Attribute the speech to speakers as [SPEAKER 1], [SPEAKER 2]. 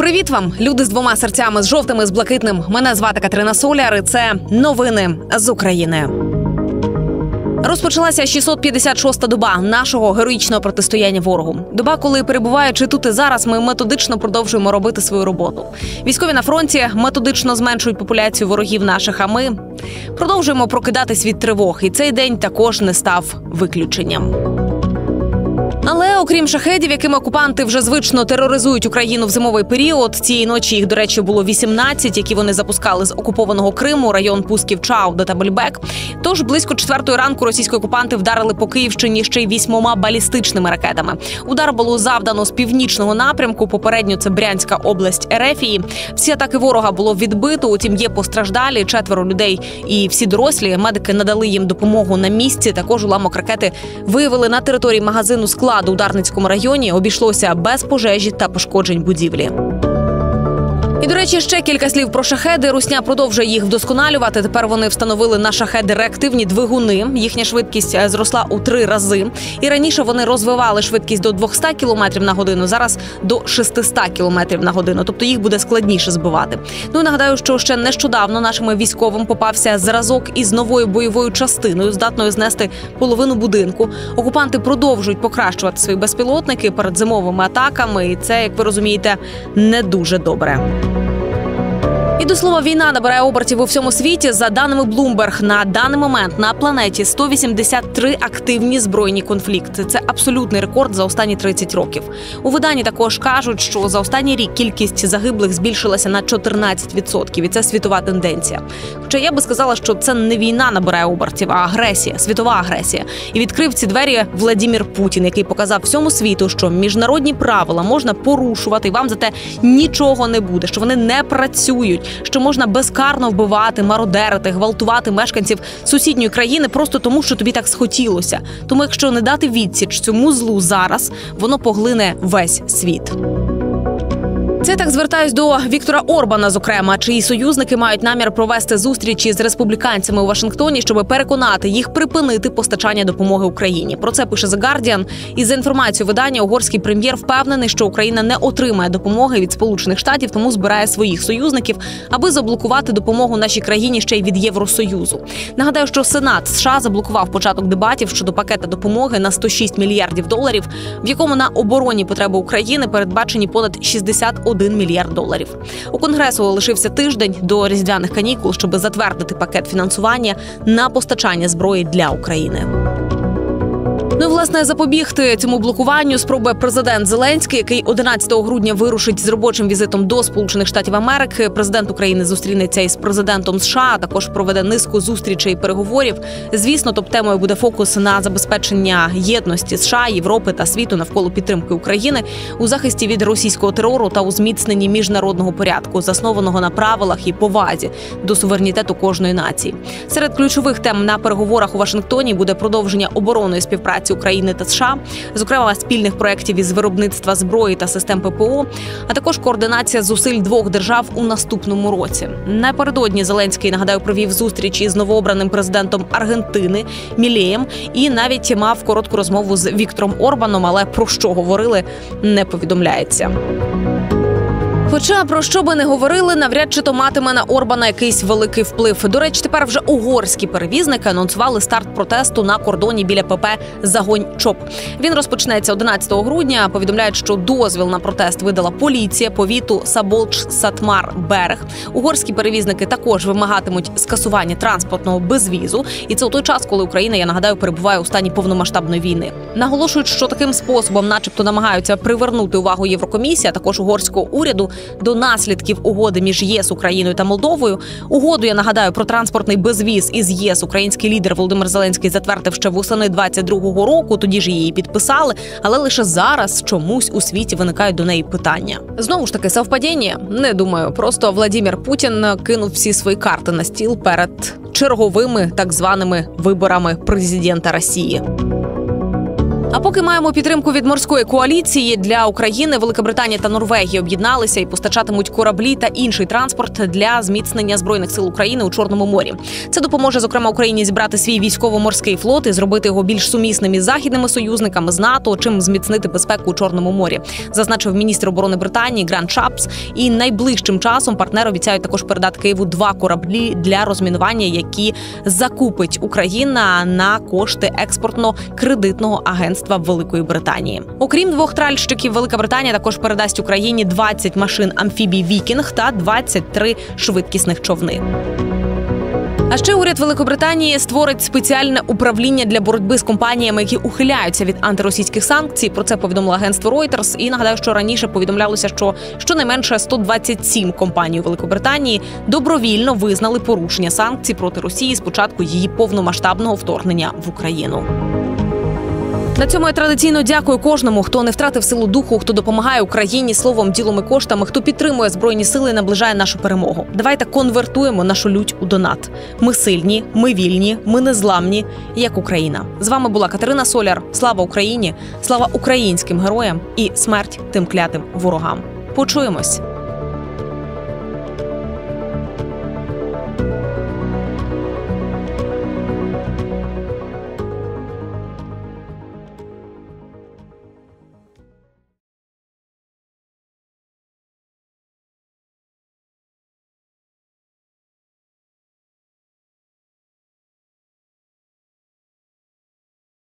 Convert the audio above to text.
[SPEAKER 1] Привіт вам, люди з двома серцями, з жовтим і з блакитним. Мене звати Катерина Соляр і це новини з України. Розпочалася 656-та доба нашого героїчного протистояння ворогу. Доба, коли, перебуваючи тут і зараз, ми методично продовжуємо робити свою роботу. Військові на фронті методично зменшують популяцію ворогів наших, а ми продовжуємо прокидатись від тривог. І цей день також не став виключенням. Але окрім шахедів, якими окупанти вже звично тероризують Україну в зимовий період, цієї ночі їх, до речі, було 18, які вони запускали з окупованого Криму, район пусків Чауда та Бельбек. Тож близько 4-ї ранку російські окупанти вдарили по Київщині ще й 8 балістичними ракетами. Удар було завдано з північного напрямку, попередньо це Брянська область Ерефії. Всі атаки ворога було відбито, утім є постраждалі, 4 людей і всі дорослі. Медики надали їм допомогу на місці. Також уламок ракети виявили на території магазину «Склад» у Дарницькому районі, обійшлося без пожежі та пошкоджень будівлі. І, до речі, ще кілька слів про шахеди. Русня продовжує їх вдосконалювати. Тепер вони встановили на шахеди реактивні двигуни. Їхня швидкість зросла у 3 рази. І раніше вони розвивали швидкість до 200 км на годину, зараз до 600 км на годину. Тобто їх буде складніше збивати. Ну і нагадаю, що ще нещодавно нашим військовим попався зразок із новою бойовою частиною, здатною знести половину будинку. Окупанти продовжують покращувати свої безпілотники перед зимовими атаками. І це, як ви розумієте, не дуже добре. І до слова, війна набирає обертів у всьому світі. За даними Bloomberg, на даний момент на планеті 183 активні збройні конфлікти. Це абсолютний рекорд за останні 30 років. У виданні також кажуть, що за останній рік кількість загиблих збільшилася на 14%. І це світова тенденція. Хоча я би сказала, що це не війна набирає обертів, а агресія, світова агресія. І відкрив ці двері Владимир Путін, який показав всьому світу, що міжнародні правила можна порушувати, і вам за те нічого не буде, що вони не працюють, що можна безкарно вбивати, мародерити, гвалтувати мешканців сусідньої країни просто тому, що тобі так схотілося. Тому якщо не дати відсіч цьому злу зараз, воно поглине весь світ. Це так звертаюсь до Віктора Орбана, зокрема, чиї союзники мають намір провести зустрічі з республіканцями у Вашингтоні, щоб переконати їх припинити постачання допомоги Україні. Про це пише The Guardian. І за інформацією видання, угорський прем'єр впевнений, що Україна не отримає допомоги від Сполучених Штатів, тому збирає своїх союзників, аби заблокувати допомогу нашій країні ще й від Євросоюзу. Нагадаю, що Сенат США заблокував початок дебатів щодо пакета допомоги на $106 мільярдів, в якому на оборонні потреби України передбачені понад $61 мільярд. У Конгресу лишився тиждень до різдвяних канікул, щоб затвердити пакет фінансування на постачання зброї для України. Ну і, власне, запобігти цьому блокуванню спробує президент Зеленський, який 11 грудня вирушить з робочим візитом до Сполучених Штатів Америки. Президент України зустрінеться із президентом США, а також проведе низку зустрічей і переговорів. Звісно, топ-темою буде фокус на забезпечення єдності США, Європи та світу навколо підтримки України у захисті від російського терору та у зміцненні міжнародного порядку, заснованого на правилах і повазі до суверенітету кожної нації. Серед ключових тем на переговорах у Вашингтоні буде продовження оборонної співпраці України та США, зокрема спільних проєктів із виробництва зброї та систем ППО, а також координація зусиль двох держав у наступному році. Напередодні Зеленський, нагадаю, провів зустріч із новообраним президентом Аргентини Мілеєм і навіть мав коротку розмову з Віктором Орбаном, але про що говорили, не повідомляється. Хоча, про що би не говорили, навряд чи то матиме на Орбана якийсь великий вплив. До речі, тепер вже угорські перевізники анонсували старт протесту на кордоні біля ПП «Загонь-Чоп». Він розпочнеться 11 грудня. Повідомляють, що дозвіл на протест видала поліція повіту Саболч-Сатмар-Берег. Угорські перевізники також вимагатимуть скасування транспортного безвізу. І це у той час, коли Україна, я нагадаю, перебуває у стані повномасштабної війни. Наголошують, що таким способом начебто намагаються привернути увагу Єврокомісії, а також угорського уряду до наслідків угоди між ЄС, Україною та Молдовою. Угоду, я нагадаю, про транспортний безвіз із ЄС український лідер Володимир Зеленський затвердив ще восени 22-го року, тоді ж її підписали, але лише зараз чомусь у світі виникають до неї питання. Знову ж таки, совпадіння? Не думаю. Просто Владимир Путін кинув всі свої карти на стіл перед черговими так званими виборами президента Росії. А поки маємо підтримку від морської коаліції, для України Велика Британія та Норвегія об'єдналися і постачатимуть кораблі та інший транспорт для зміцнення Збройних сил України у Чорному морі. Це допоможе, зокрема, Україні зібрати свій військово-морський флот і зробити його більш сумісним із західними союзниками, з НАТО, чим зміцнити безпеку у Чорному морі, зазначив міністр оборони Британії Грант Шапс. І найближчим часом партнери обіцяють також передати Києву 2 кораблі для розмінування, які закупить Україна на кошти експортно-кредитного агентства Великої Британії. Окрім 2 тральщиків, Велика Британія також передасть Україні 20 машин амфібій «Вікінг» та 23 швидкісних човни. А ще уряд Великобританії створить спеціальне управління для боротьби з компаніями, які ухиляються від антиросійських санкцій. Про це повідомило агентство Reuters. І нагадаю, що раніше повідомлялося, що щонайменше 127 компаній у Великобританії добровільно визнали порушення санкцій проти Росії з початку її повномасштабного вторгнення в Україну. На цьому я традиційно дякую кожному, хто не втратив силу духу, хто допомагає Україні словом, ділом і коштами, хто підтримує Збройні сили і наближає нашу перемогу. Давайте конвертуємо нашу лють у донат. Ми сильні, ми вільні, ми незламні, як Україна. З вами була Катерина Соляр. Слава Україні, слава українським героям і смерть тим клятим ворогам. Почуємось!